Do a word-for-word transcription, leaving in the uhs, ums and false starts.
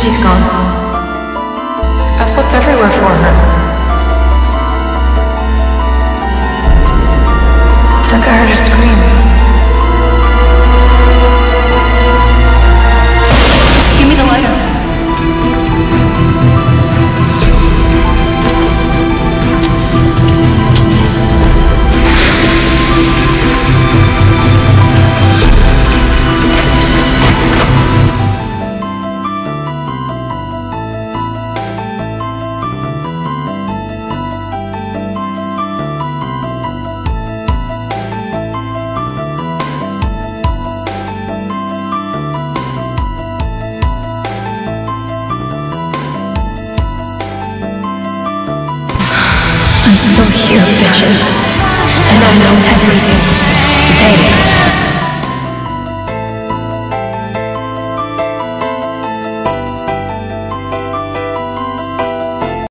she's gone. I've looked everywhere for her. I think I heard her scream. Give me the lighter. I'm still here, bitches. And I know everything. They